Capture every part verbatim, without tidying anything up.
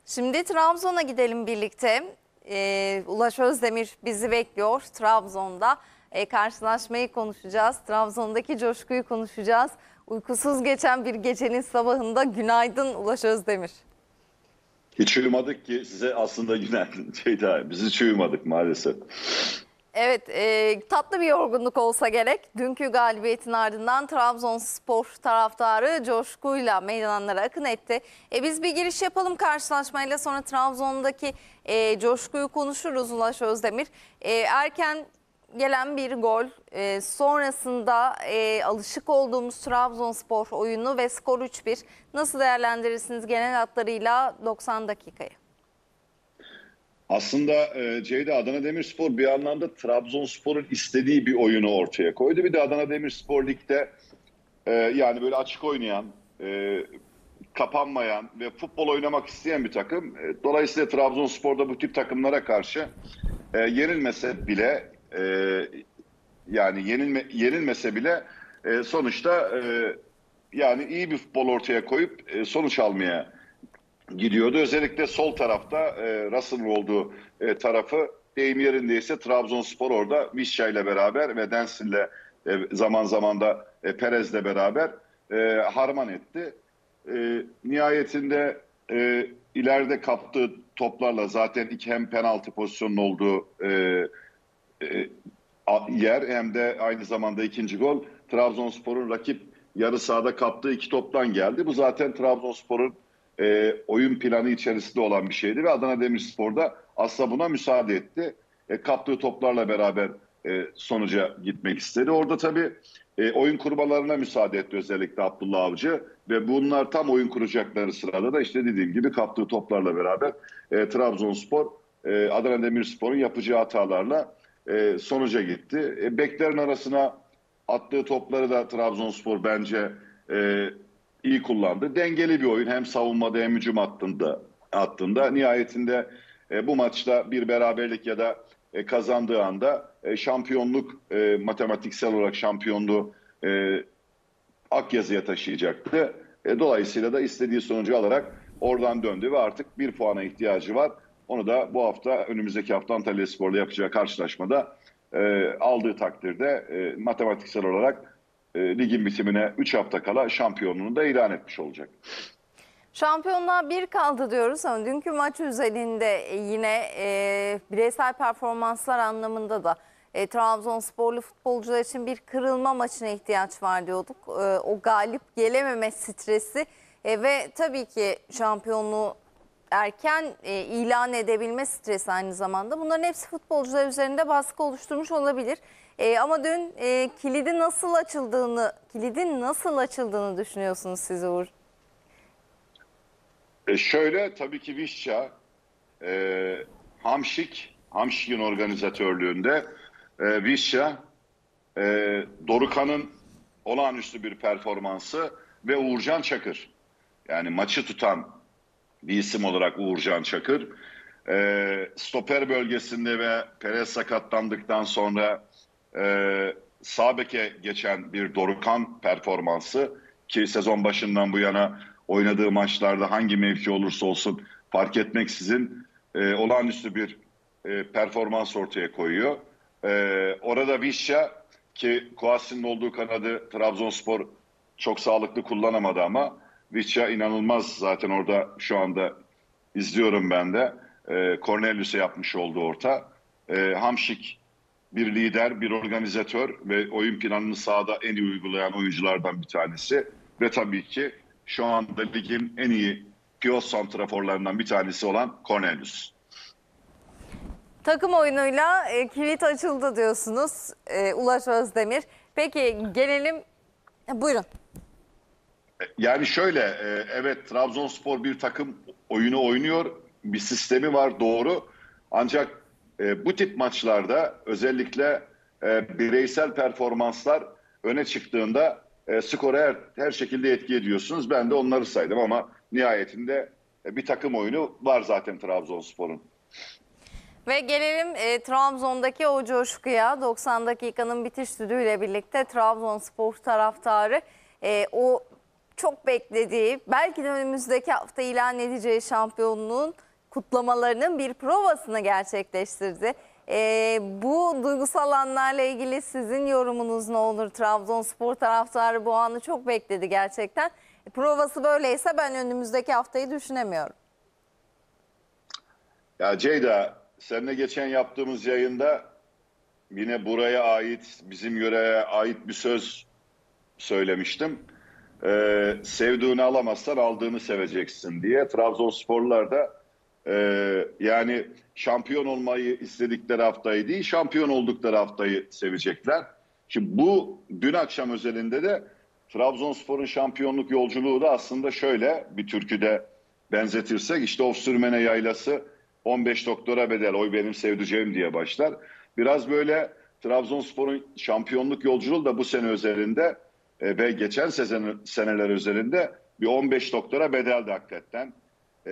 Şimdi Trabzon'a gidelim birlikte. Ee, Ulaş Özdemir bizi bekliyor Trabzon'da. Ee, karşılaşmayı konuşacağız. Trabzon'daki coşkuyu konuşacağız. Uykusuz geçen bir gecenin sabahında günaydın Ulaş Özdemir. Hiç uyumadık ki size aslında günaydın Ceyda. Biz hiç uyumadık maalesef. Evet, e, tatlı bir yorgunluk olsa gerek. Dünkü galibiyetin ardından Trabzonspor taraftarı coşkuyla meydanlara akın etti. E, biz bir giriş yapalım karşılaşmayla, sonra Trabzon'daki e, coşkuyu konuşuruz Ulaş Özdemir. E, erken gelen bir gol, e, sonrasında e, alışık olduğumuz Trabzonspor oyunu ve skor üç bir. Nasıl değerlendirirsiniz genel hatlarıyla doksan dakikayı? Aslında e, Ceyda, Adana Demirspor bir anlamda Trabzonspor'un istediği bir oyunu ortaya koydu. Bir de Adana Demirspor Lig'de e, yani böyle açık oynayan, e, kapanmayan ve futbol oynamak isteyen bir takım. E, dolayısıyla Trabzonspor'da bu tip takımlara karşı e, yenilmese bile e, yani yenilme, yenilmese bile e, sonuçta e, yani iyi bir futbol ortaya koyup e, sonuç almaya gidiyordu. Özellikle sol tarafta e, Russell'ın olduğu e, tarafı, deyim yerindeyse Trabzonspor orada Vişça ile beraber ve Densil'le e, zaman zaman da e, Perez'le beraber e, harman etti. E, nihayetinde e, ileride kaptığı toplarla zaten iki hem penaltı pozisyonunun olduğu e, e, yer hem de aynı zamanda ikinci gol Trabzonspor'un rakip yarı sahada kaptığı iki toptan geldi. Bu zaten Trabzonspor'un e, oyun planı içerisinde olan bir şeydi ve Adana Demirspor da aslında buna müsaade etti. E, kaptığı toplarla beraber e, sonuca gitmek istedi. Orada tabii e, oyun kurmalarına müsaade etti özellikle Abdullah Avcı ve bunlar tam oyun kuracakları sırada da işte dediğim gibi kaptığı toplarla beraber e, Trabzonspor e, Adana Demirspor'un yapacağı hatalarla e, sonuca gitti. E, beklerin arasına attığı topları da Trabzonspor bence e, iyi kullandı. Dengeli bir oyun, hem savunmada hem hücum hattında. hattında. Nihayetinde e, bu maçta bir beraberlik ya da e, kazandığı anda e, şampiyonluk, e, matematiksel olarak şampiyonluğu e, Akyazı'ya taşıyacaktı. E, dolayısıyla da istediği sonucu alarak oradan döndü ve artık bir puana ihtiyacı var. Onu da bu hafta, önümüzdeki hafta Antalyaspor'la yapacağı karşılaşmada e, aldığı takdirde e, matematiksel olarak e, ligin bitimine üç hafta kala şampiyonluğunu da ilan etmiş olacak. Şampiyonluğa bir kaldı diyoruz ama dünkü maç özelinde yine e, bireysel performanslar anlamında da e, Trabzonsporlu futbolcular için bir kırılma maçına ihtiyaç var diyorduk. E, o galip gelememe stresi e, ve tabii ki şampiyonluğu erken e, ilan edebilme stresi aynı zamanda. Bunların hepsi futbolcular üzerinde baskı oluşturmuş olabilir. E, ama dün e, kilidi nasıl açıldığını, kilidin nasıl açıldığını düşünüyorsunuz siz Uğur? E şöyle, tabii ki Vişça, e, Hamşik, Hamşik'in organizatörlüğünde e, Vişça, e, Dorukhan'ın olağanüstü bir performansı ve Uğurcan Çakır. Yani maçı tutan bir isim olarak Uğurcan Çakır. E, stoper bölgesinde ve Perez sakatlandıktan sonra e, sağ beke geçen bir Dorukhan performansı, ki sezon başından bu yana oynadığı maçlarda hangi mevki olursa olsun fark etmeksizin e, olağanüstü bir e, performans ortaya koyuyor. E, orada Vişça, ki Kouassi'nin olduğu kanadı Trabzonspor çok sağlıklı kullanamadı ama Vişça inanılmaz, zaten orada şu anda izliyorum ben de. E, Cornelius'e yapmış olduğu orta. E, Hamşik bir lider, bir organizatör ve oyun planını sahada en iyi uygulayan oyunculardan bir tanesi. Ve tabii ki şu anda ligin en iyi pivot santraforlarından bir tanesi olan Cornelius. Takım oyunuyla e, kilit açıldı diyorsunuz e, Ulaş Özdemir. Peki gelelim, e, buyurun. Yani şöyle, e, evet Trabzonspor bir takım oyunu oynuyor, bir sistemi var, doğru. Ancak e, bu tip maçlarda özellikle e, bireysel performanslar öne çıktığında e, skora her, her şekilde etki ediyorsunuz. Ben de onları saydım ama nihayetinde e, bir takım oyunu var zaten Trabzonspor'un. Ve gelelim e, Trabzon'daki o coşkuya. doksan dakikanın bitiş düdüğüyle birlikte Trabzonspor taraftarı e, o çok beklediği, belki de önümüzdeki hafta ilan edeceği şampiyonluğun kutlamalarının bir provasını gerçekleştirdi. Ee, bu duygusal anlarla ilgili sizin yorumunuz ne olur? Trabzonspor taraftarı bu anı çok bekledi gerçekten. Provası böyleyse ben önümüzdeki haftayı düşünemiyorum. Ya Ceyda, seninle geçen yaptığımız yayında yine buraya ait, bizim yöreye ait bir söz söylemiştim. Ee, sevdiğini alamazsan aldığını seveceksin diye. Trabzonsporlular da e, yani şampiyon olmayı istedikleri haftayı değil, şampiyon oldukları haftayı sevecekler. Şimdi bu dün akşam özelinde de Trabzonspor'un şampiyonluk yolculuğu da aslında şöyle bir türküde benzetirsek, işte of sürmene yaylası on beş doktora bedel, oy benim sevdiceğim diye başlar. Biraz böyle Trabzonspor'un şampiyonluk yolculuğu da bu sene özelinde e, ve geçen sezon, seneler özelinde bir on beş doktora bedeldi hakikaten. E,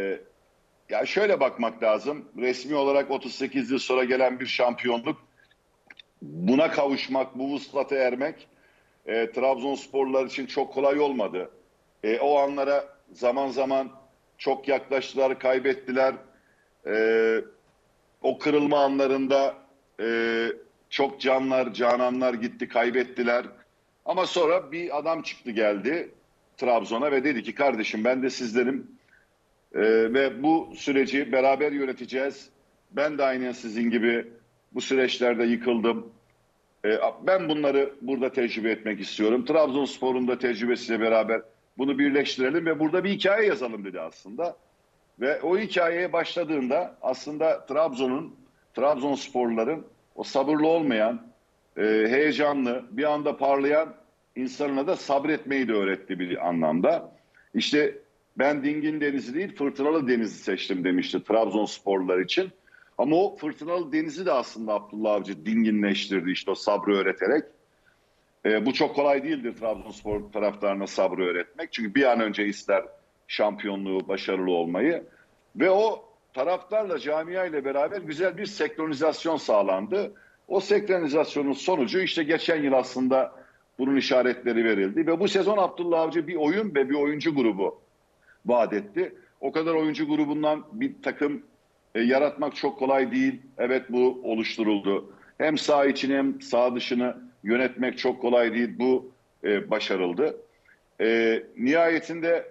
ya şöyle bakmak lazım. Resmi olarak otuz sekiz yıl sonra gelen bir şampiyonluk, buna kavuşmak, bu vuslata ermek e, Trabzonsporlular için çok kolay olmadı. E, o anlara zaman zaman çok yaklaştılar, kaybettiler. E, o kırılma anlarında e, çok canlar, cananlar gitti, kaybettiler. Ama sonra bir adam çıktı geldi Trabzon'a ve dedi ki kardeşim ben de sizlerim e, ve bu süreci beraber yöneteceğiz. Ben de aynen sizin gibi bu süreçlerde yıkıldım. E, ben bunları burada tecrübe etmek istiyorum. Trabzonspor'un da tecrübesiyle beraber bunu birleştirelim ve burada bir hikaye yazalım dedi aslında. Ve o hikayeye başladığında aslında Trabzon'un, Trabzonsporluların o sabırlı olmayan, e, heyecanlı, bir anda parlayan insanına da sabretmeyi de öğretti bir anlamda. İşte ben dingin denizi değil fırtınalı denizi seçtim demişti Trabzonsporlular için. Ama o fırtınalı denizi de aslında Abdullah Avcı dinginleştirdi işte o sabrı öğreterek. E, bu çok kolay değildir Trabzonspor taraftarına sabrı öğretmek. Çünkü bir an önce ister şampiyonluğu, başarılı olmayı. Ve o taraftarla, camia ile beraber güzel bir senkronizasyon sağlandı. O senkronizasyonun sonucu işte geçen yıl aslında bunun işaretleri verildi. Ve bu sezon Abdullah Avcı bir oyun ve bir oyuncu grubu vaat etti. O kadar oyuncu grubundan bir takım e, yaratmak çok kolay değil. Evet bu oluşturuldu. Hem saha içini hem saha dışını yönetmek çok kolay değil. Bu e, başarıldı. E, nihayetinde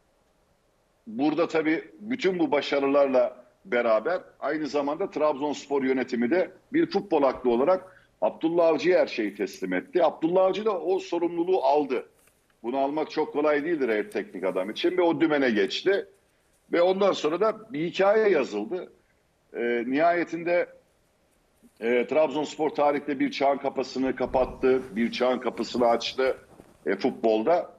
burada tabii bütün bu başarılarla beraber aynı zamanda Trabzonspor yönetimi de bir futbol aklı olarak Abdullah Avcı'ya her şeyi teslim etti. Abdullah Avcı da o sorumluluğu aldı. Bunu almak çok kolay değildir her teknik adam için ve o dümene geçti. Ve ondan sonra da bir hikaye yazıldı. E, nihayetinde e, Trabzonspor tarihte bir çağın kapısını kapattı, bir çağın kapısını açtı e, futbolda.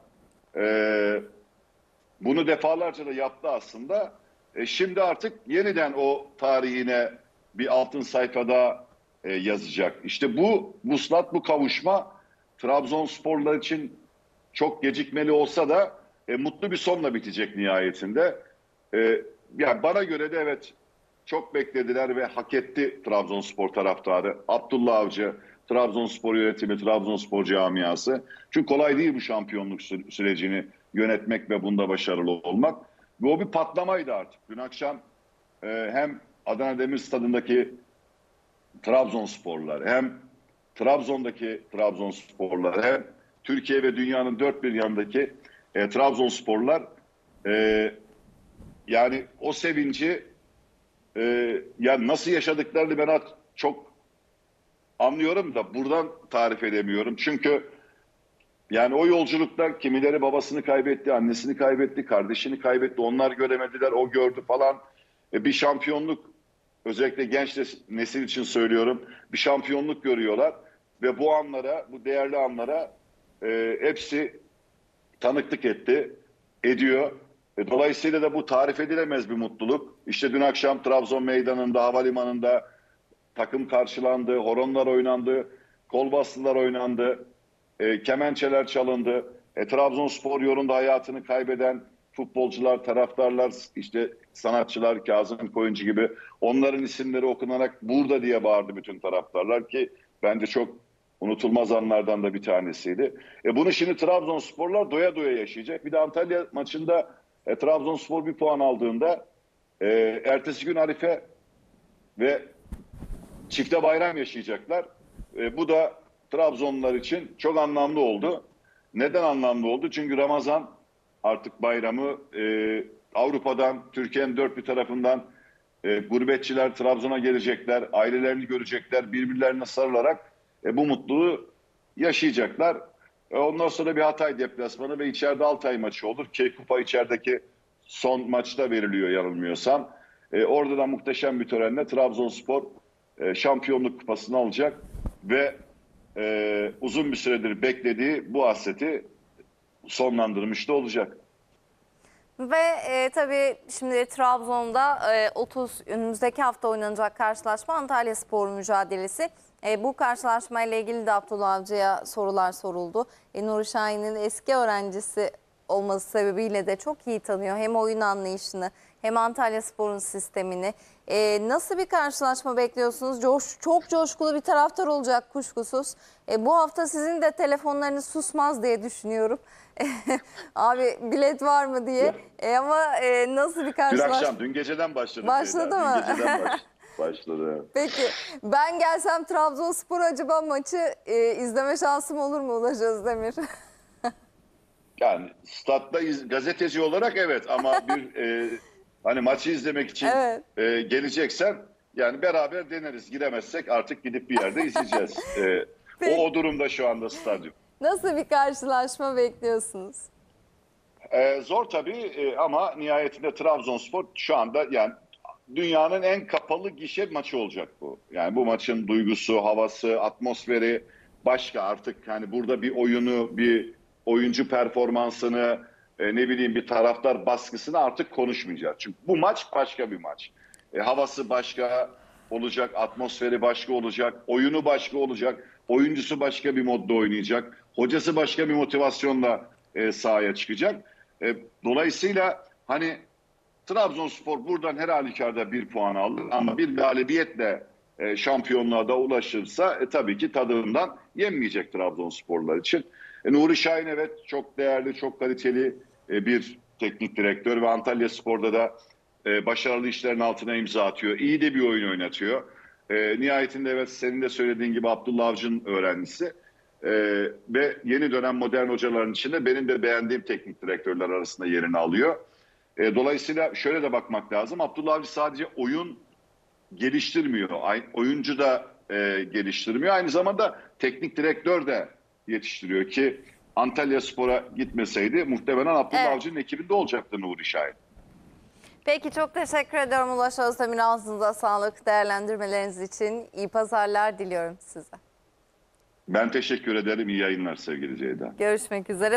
E, bunu defalarca da yaptı aslında. E, şimdi artık yeniden o tarihine bir altın sayfada e, yazacak. İşte bu vuslat, bu kavuşma Trabzonsporlar için çok gecikmeli olsa da e, mutlu bir sonla bitecek nihayetinde. E, yani bana göre de evet çok beklediler ve hak etti Trabzonspor taraftarı. Abdullah Avcı, Trabzonspor yönetimi, Trabzonspor camiası. Çünkü kolay değil bu şampiyonluk sü- sürecini yönetmek ve bunda başarılı olmak. Ve o bir patlamaydı artık. Dün akşam e, hem Adana Demir Stadı'ndaki Trabzonsporlar, hem Trabzon'daki Trabzonsporlar, hem Türkiye ve dünyanın dört bir yanındaki e, Trabzonsporlar e, yani o sevinci e, ya nasıl yaşadıklarını ben çok anlıyorum da buradan tarif edemiyorum. Çünkü yani o yolculukta kimileri babasını kaybetti, annesini kaybetti, kardeşini kaybetti. Onlar göremediler, o gördü falan. E, bir şampiyonluk, özellikle genç nesil için söylüyorum, bir şampiyonluk görüyorlar. Ve bu anlara, bu değerli anlara e, hepsi tanıklık etti, ediyor. E, dolayısıyla da bu tarif edilemez bir mutluluk. İşte dün akşam Trabzon Meydanı'nda, havalimanında takım karşılandı, horonlar oynandı, kol bastılar oynandı, e, kemençeler çalındı. E, Trabzonspor yolunda hayatını kaybeden futbolcular, taraftarlar, işte sanatçılar, Kazım Koyuncu gibi onların isimleri okunarak burada diye bağırdı bütün taraftarlar ki bence çok unutulmaz anlardan da bir tanesiydi. E bunu şimdi Trabzonsporlar doya doya yaşayacak. Bir de Antalya maçında e, Trabzonspor bir puan aldığında e, ertesi gün Arife ve çifte bayram yaşayacaklar. E, bu da Trabzonlular için çok anlamlı oldu. Neden anlamlı oldu? Çünkü Ramazan artık bayramı e, Avrupa'dan, Türkiye'nin dört bir tarafından e, gurbetçiler Trabzon'a gelecekler, ailelerini görecekler, birbirlerine sarılarak e, bu mutluluğu yaşayacaklar. E, ondan sonra bir Hatay deplasmanı ve içeride Altay maçı olur. Ki kupa içerideki son maçta veriliyor yanılmıyorsam. E, orada da muhteşem bir törenle Trabzonspor e, şampiyonluk kupasını alacak ve e, uzun bir süredir beklediği bu hasreti sonlandırmış da olacak. Ve e, tabii şimdi Trabzon'da e, otuz önümüzdeki hafta oynanacak karşılaşma Antalyaspor mücadelesi. E, bu karşılaşma ile ilgili de Abdullah Avcı'ya sorular soruldu. E, Nuri Şahin'in eski öğrencisi olması sebebiyle de çok iyi tanıyor. Hem oyun anlayışını hem Antalyaspor'un sistemini. E, nasıl bir karşılaşma bekliyorsunuz? Coş, çok coşkulu bir taraftar olacak kuşkusuz. E, bu hafta sizin de telefonlarınız susmaz diye düşünüyorum. Abi bilet var mı diye. E, ama e, nasıl bir Dün karşılaşma? akşam, dün geceden başladı. Başladı Ceyda. mı? Dün geceden baş, başladı. Evet. Peki ben gelsem Trabzonspor acaba maçı e, izleme şansım olur mu Ulaş Özdemir? Yani statta iz, gazeteci olarak evet ama bir e, hani maçı izlemek için Evet. e, geleceksen yani beraber deneriz. Giremezsek artık gidip bir yerde izleyeceğiz. E, o, o durumda şu anda stadyum. Nasıl bir karşılaşma bekliyorsunuz? E, zor tabii e, ama nihayetinde Trabzonspor şu anda yani dünyanın en kapalı gişe maçı olacak bu. Yani bu maçın duygusu, havası, atmosferi başka artık hani burada bir oyunu, bir oyuncu performansını, e, ne bileyim bir taraftar baskısını artık konuşmayacağız. Çünkü bu maç başka bir maç. E, havası başka olacak, atmosferi başka olacak, oyunu başka olacak, oyuncusu başka bir modda oynayacak, hocası başka bir motivasyonla e, sahaya çıkacak. E, dolayısıyla hani Trabzonspor buradan her halükarda bir puan aldı ama bir galibiyetle e, şampiyonluğa da ulaşırsa e, tabii ki tadından yenmeyecek Trabzonsporlar için. E, Nuri Şahin evet çok değerli, çok kaliteli e, bir teknik direktör ve Antalyaspor'da da e, başarılı işlerin altına imza atıyor. İyi de bir oyun oynatıyor. E, nihayetinde evet senin de söylediğin gibi Abdullah Avcı'nın öğrencisi. E, ve yeni dönem modern hocaların içinde benim de beğendiğim teknik direktörler arasında yerini alıyor. E, dolayısıyla şöyle de bakmak lazım. Abdullah Avcı sadece oyun geliştirmiyor. Oyuncu da e, geliştirmiyor. Aynı zamanda teknik direktör de yetiştiriyor ki Antalyaspor'a gitmeseydi muhtemelen Abdullah Evet. Avcı'nın ekibinde olacaktı Nuri Şahin. Peki çok teşekkür ediyorum Ulaş Özdemir. Ağzınıza sağlık, değerlendirmeleriniz için. İyi pazarlar diliyorum size. Ben teşekkür ederim. İyi yayınlar sevgili Ceyda. Görüşmek üzere.